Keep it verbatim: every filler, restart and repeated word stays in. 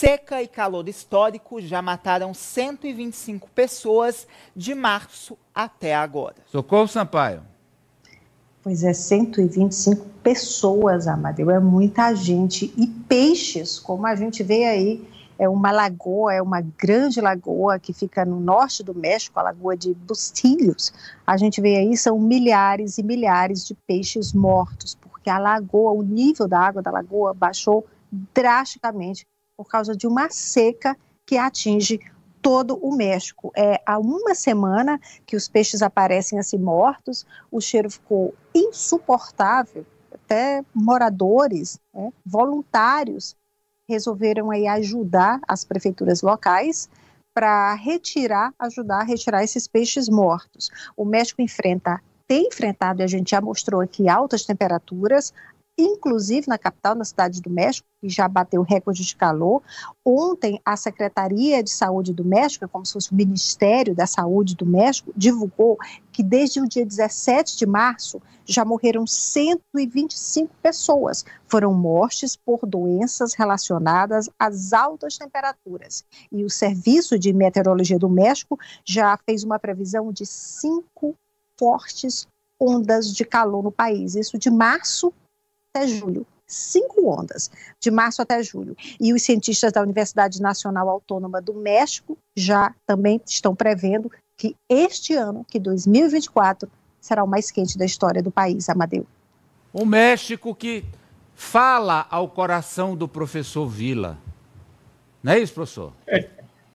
Seca e calor histórico já mataram cento e vinte e cinco pessoas de março até agora. Socorro Sampaio. Pois é, cento e vinte e cinco pessoas, Amadeu, é muita gente. E peixes, como a gente vê aí, é uma lagoa, é uma grande lagoa que fica no norte do México, a Lagoa de Bustillos. A gente vê aí, são milhares e milhares de peixes mortos, porque a lagoa, o nível da água da lagoa baixou drasticamente por causa de uma seca que atinge todo o México. É há uma semana que os peixes aparecem assim mortos, o cheiro ficou insuportável, até moradores, né, voluntários, resolveram aí ajudar as prefeituras locais para retirar, ajudar a retirar esses peixes mortos. O México enfrenta, tem enfrentado, e a gente já mostrou aqui, altas temperaturas, inclusive na capital, na cidade do México, que já bateu recorde de calor. Ontem, a Secretaria de Saúde do México, como se fosse o Ministério da Saúde do México, divulgou que desde o dia dezessete de março já morreram cento e vinte e cinco pessoas. Foram mortes por doenças relacionadas às altas temperaturas. E o Serviço de Meteorologia do México já fez uma previsão de cinco fortes ondas de calor no país. Isso de março até julho, cinco ondas, de março até julho. E os cientistas da Universidade Nacional Autônoma do México já também estão prevendo que este ano, que dois mil e vinte e quatro, será o mais quente da história do país, Amadeu. O México que fala ao coração do professor Vila. Não é isso, professor? É,